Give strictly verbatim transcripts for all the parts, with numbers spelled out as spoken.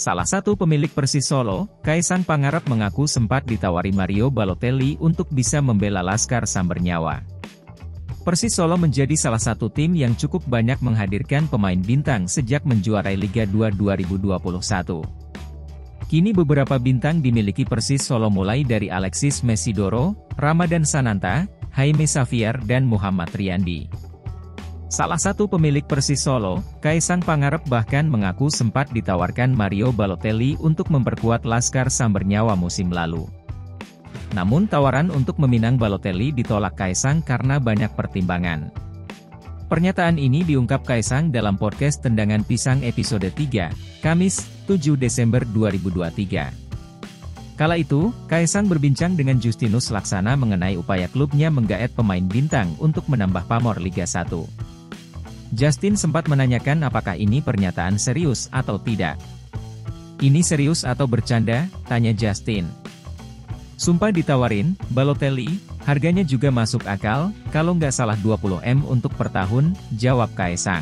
Salah satu pemilik Persis Solo, Kaisang Pangarep mengaku sempat ditawari Mario Balotelli untuk bisa membela Laskar Sambernyawa. Persis Solo menjadi salah satu tim yang cukup banyak menghadirkan pemain bintang sejak menjuarai Liga dua dua ribu dua puluh satu. Kini beberapa bintang dimiliki Persis Solo mulai dari Alexis Mesidoro, Ramadan Sananta, Jaime Xavier dan Muhammad Riyandi. Salah satu pemilik Persis Solo, Kaisang Pangarep bahkan mengaku sempat ditawarkan Mario Balotelli untuk memperkuat Laskar Sambernyawa musim lalu. Namun tawaran untuk meminang Balotelli ditolak Kaisang karena banyak pertimbangan. Pernyataan ini diungkap Kaisang dalam podcast Tendangan Pisang episode tiga, Kamis, tujuh Desember dua ribu dua puluh tiga. Kala itu, Kaisang berbincang dengan Justinus Laksana mengenai upaya klubnya menggaet pemain bintang untuk menambah pamor Liga satu. Justin sempat menanyakan apakah ini pernyataan serius atau tidak. "Ini serius atau bercanda?" tanya Justin. "Sumpah ditawarin, Balotelli, harganya juga masuk akal, kalau nggak salah dua puluh M untuk per tahun," jawab Kaisang.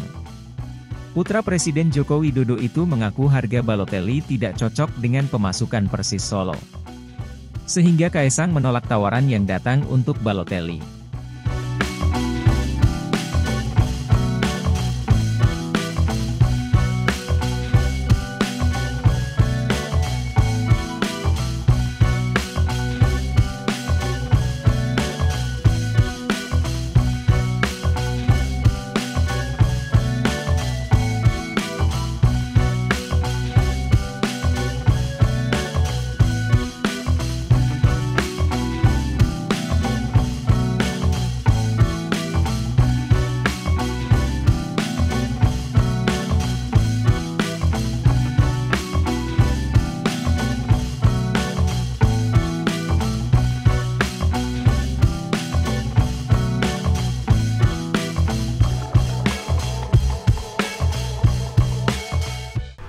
Putra Presiden Joko Widodo itu mengaku harga Balotelli tidak cocok dengan pemasukan Persis Solo. Sehingga Kaisang menolak tawaran yang datang untuk Balotelli.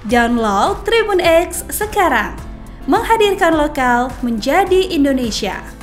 Download Tribun X sekarang, menghadirkan lokal menjadi Indonesia.